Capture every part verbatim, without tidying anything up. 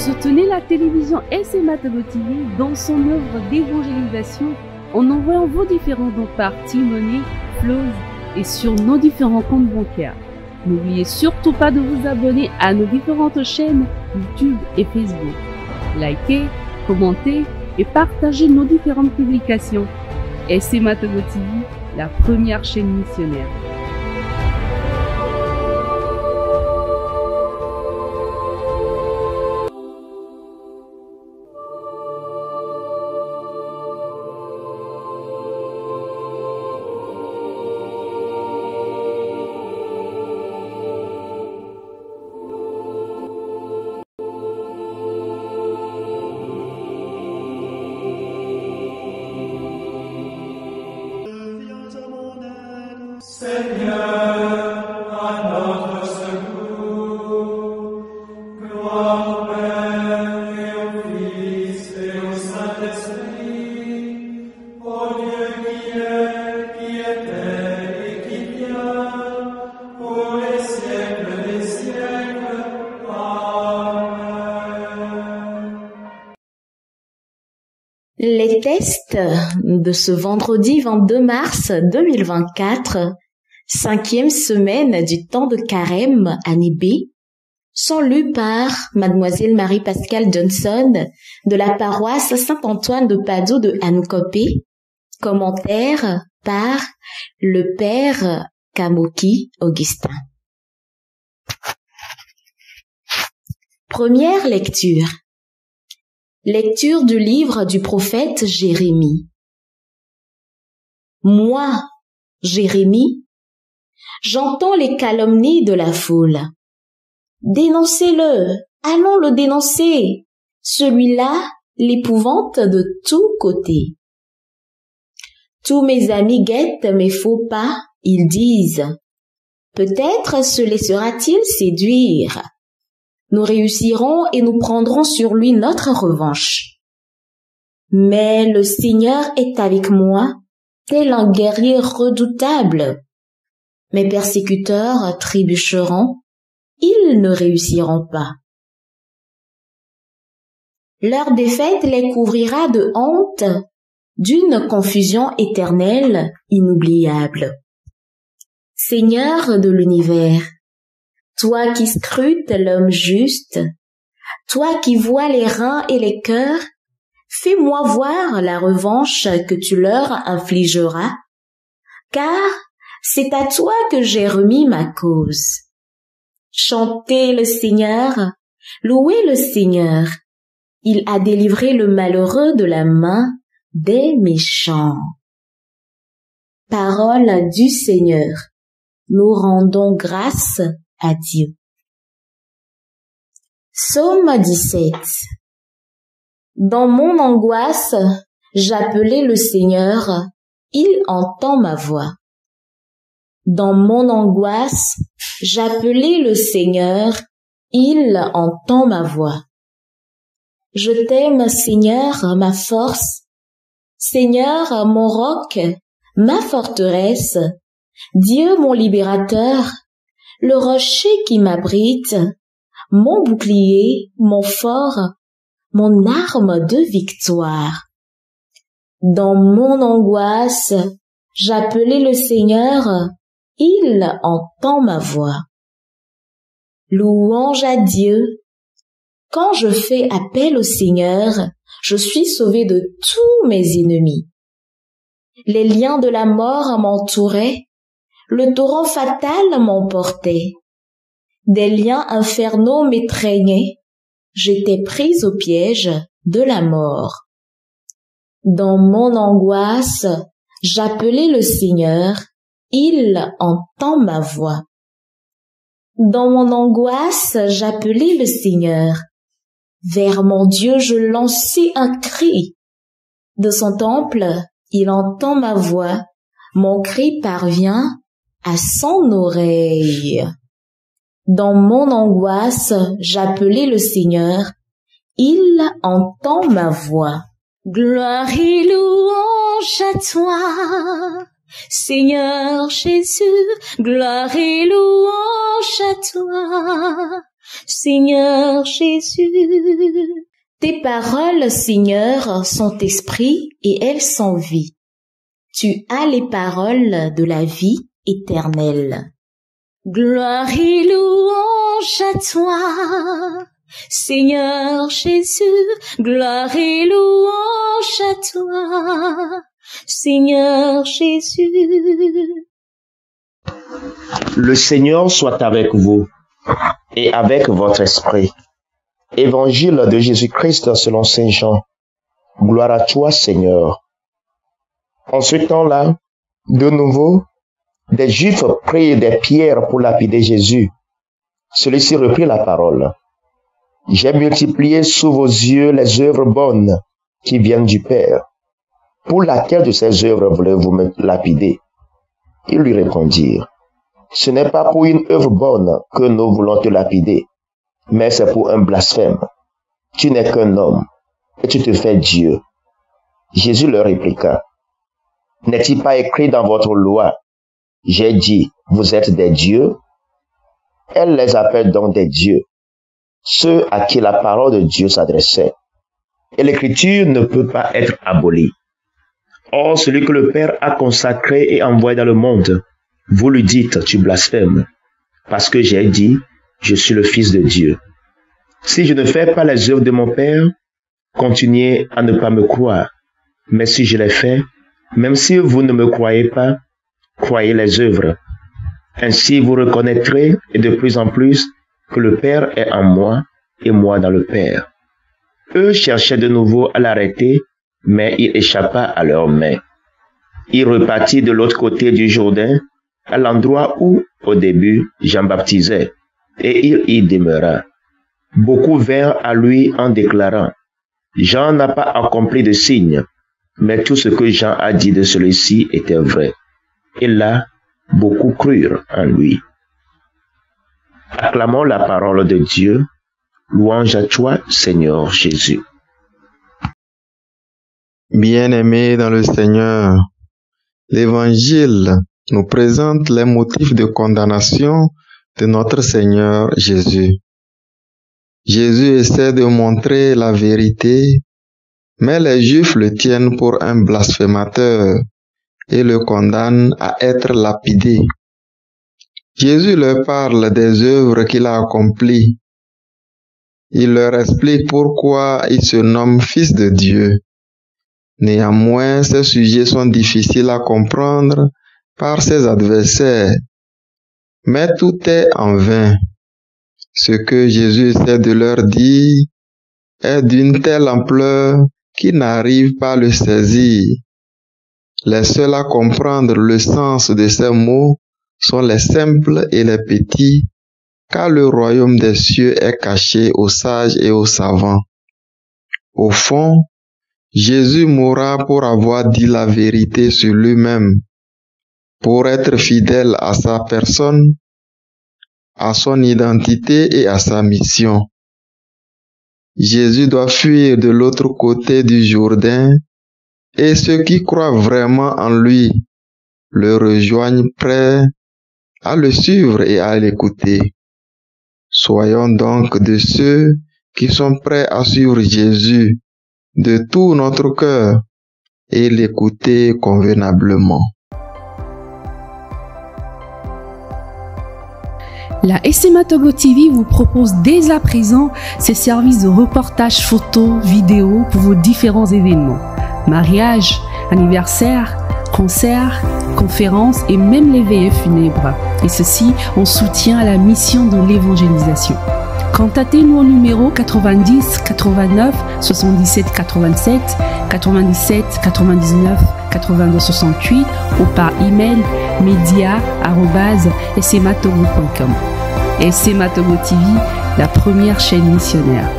Soutenez la télévision S M A Togo T V dans son œuvre d'évangélisation en envoyant vos différents dons par T-Money, Flows et sur nos différents comptes bancaires. N'oubliez surtout pas de vous abonner à nos différentes chaînes YouTube et Facebook. Likez, commentez et partagez nos différentes publications. S M A Togo T V, la première chaîne missionnaire. Seigneur, à notre secours, gloire au Père et au Fils et au Saint-Esprit, au Dieu qui est, qui était et qui vient, pour les siècles des siècles. Amen. Les tests de ce vendredi vingt-deux mars deux mille vingt-quatre, cinquième semaine du temps de carême, année B, sont lus par Mademoiselle Marie-Pascale Johnson de la paroisse Saint-Antoine de Padoue de Anoukopé, commentaire par le Père Kamoki Augustin. Première lecture. Lecture du livre du prophète Jérémie. Moi, Jérémie, j'entends les calomnies de la foule. Dénoncez-le, allons le dénoncer. Celui-là, l'épouvante de tous côtés. Tous mes amis guettent mes faux pas, ils disent, peut-être se laissera-t-il séduire. Nous réussirons et nous prendrons sur lui notre revanche. Mais le Seigneur est avec moi, tel un guerrier redoutable. Mes persécuteurs trébucheront, ils ne réussiront pas. Leur défaite les couvrira de honte, d'une confusion éternelle, inoubliable. Seigneur de l'univers, toi qui scrutes l'homme juste, toi qui vois les reins et les cœurs, fais-moi voir la revanche que tu leur infligeras, car c'est à toi que j'ai remis ma cause. Chantez le Seigneur, louez le Seigneur, il a délivré le malheureux de la main des méchants. Parole du Seigneur, nous rendons grâce à Dieu. Psaume dix-sept. Dans mon angoisse, j'appelais le Seigneur, il entend ma voix. Dans mon angoisse, j'appelais le Seigneur, il entend ma voix. Je t'aime, Seigneur, ma force, Seigneur, mon roc, ma forteresse, Dieu mon libérateur, le rocher qui m'abrite, mon bouclier, mon fort, mon arme de victoire. Dans mon angoisse, j'appelais le Seigneur, il entend ma voix. Louange à Dieu. Quand je fais appel au Seigneur, je suis sauvé de tous mes ennemis. Les liens de la mort m'entouraient, le torrent fatal m'emportait. Des liens infernaux m'étreignaient, j'étais prise au piège de la mort. Dans mon angoisse, j'appelais le Seigneur, il entend ma voix. Dans mon angoisse, j'appelais le Seigneur. Vers mon Dieu, je lançais un cri. De son temple, il entend ma voix. Mon cri parvient à son oreille. Dans mon angoisse, j'appelais le Seigneur. Il entend ma voix. Gloire et louange à toi, Seigneur Jésus. Gloire et louange à toi, Seigneur Jésus. Tes paroles, Seigneur, sont esprit et elles sont vie. Tu as les paroles de la vie éternelle. Gloire et louange à toi, Seigneur Jésus. Gloire et louange à toi, Seigneur Jésus. Le Seigneur soit avec vous et avec votre esprit. Évangile de Jésus-Christ selon saint Jean. Gloire à toi, Seigneur. En ce temps-là, de nouveau, des Juifs prirent des pierres pour lapider Jésus. Celui-ci reprit la parole. J'ai multiplié sous vos yeux les œuvres bonnes qui viennent du Père. Pour laquelle de ces œuvres voulez-vous me lapider? Ils lui répondirent. Ce n'est pas pour une œuvre bonne que nous voulons te lapider, mais c'est pour un blasphème. Tu n'es qu'un homme, et tu te fais Dieu. Jésus leur répliqua. N'est-il pas écrit dans votre loi? J'ai dit, vous êtes des dieux? Elle les appelle donc des dieux, ceux à qui la parole de Dieu s'adressait. Et l'écriture ne peut pas être abolie. Or, celui que le Père a consacré et envoyé dans le monde, vous lui dites, tu blasphèmes, parce que j'ai dit, je suis le Fils de Dieu. Si je ne fais pas les œuvres de mon Père, continuez à ne pas me croire. Mais si je les fais, même si vous ne me croyez pas, croyez les œuvres. Ainsi vous reconnaîtrez et de plus en plus que le Père est en moi et moi dans le Père. Eux cherchaient de nouveau à l'arrêter, mais il échappa à leurs mains. Il repartit de l'autre côté du Jourdain, à l'endroit où, au début, Jean baptisait, et il y demeura. Beaucoup vinrent à lui en déclarant, Jean n'a pas accompli de signe, mais tout ce que Jean a dit de celui-ci était vrai. Et là, beaucoup crurent en lui. Acclamons la parole de Dieu. Louange à toi, Seigneur Jésus. Bien-aimés dans le Seigneur, l'Évangile nous présente les motifs de condamnation de notre Seigneur Jésus. Jésus essaie de montrer la vérité, mais les Juifs le tiennent pour un blasphémateur et le condamnent à être lapidé. Jésus leur parle des œuvres qu'il a accomplies. Il leur explique pourquoi il se nomme Fils de Dieu. Néanmoins, ces sujets sont difficiles à comprendre par ses adversaires. Mais tout est en vain. Ce que Jésus essaie de leur dire est d'une telle ampleur qu'ils n'arrivent pas à le saisir. Les seuls à comprendre le sens de ces mots sont les simples et les petits, car le royaume des cieux est caché aux sages et aux savants. Au fond, Jésus mourra pour avoir dit la vérité sur lui-même, pour être fidèle à sa personne, à son identité et à sa mission. Jésus doit fuir de l'autre côté du Jourdain, et ceux qui croient vraiment en lui le rejoignent prêts à le suivre et à l'écouter. Soyons donc de ceux qui sont prêts à suivre Jésus de tout notre cœur et l'écouter convenablement. La S M A Togo T V vous propose dès à présent ses services de reportage photo, vidéo pour vos différents événements. Mariage, anniversaire, concerts, conférences et même les veillées funèbres. Et ceci en soutien à la mission de l'évangélisation. Contactez-nous au numéro quatre-vingt-dix quatre-vingt-neuf soixante-dix-sept quatre-vingt-sept, quatre-vingt-dix-sept quatre-vingt-dix-neuf quatre-vingt-deux soixante-huit ou par email media arobase smatogo point com. S M A Togo T V, la première chaîne missionnaire.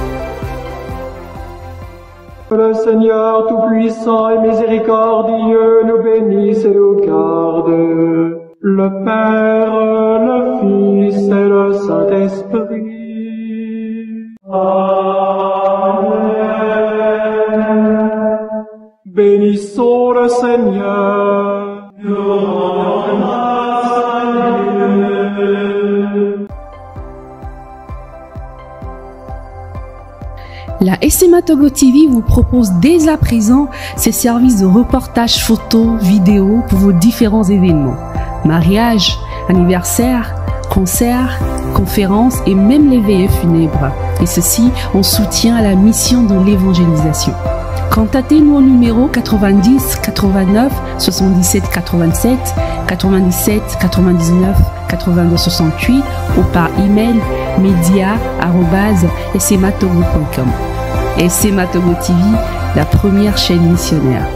Le Seigneur Tout-Puissant et Miséricordieux nous bénisse et nous garde. Le Père, le Fils et le Saint-Esprit. Amen. Bénissons le Seigneur. Nous rendons grâce à Dieu. La S M A Togo T V vous propose dès à présent ses services de reportage photo, vidéo pour vos différents événements. Mariage, anniversaire, concerts, conférences et même les veillées funèbres. Et ceci en soutien à la mission de l'évangélisation. Contactez-nous au numéro quatre-vingt-dix quatre-vingt-neuf soixante-dix-sept quatre-vingt-sept quatre-vingt-dix-sept quatre-vingt-dix-neuf quatre-vingt-deux soixante-huit ou par email media arobase s m a togo point com. S M A Togo T V, la première chaîne missionnaire.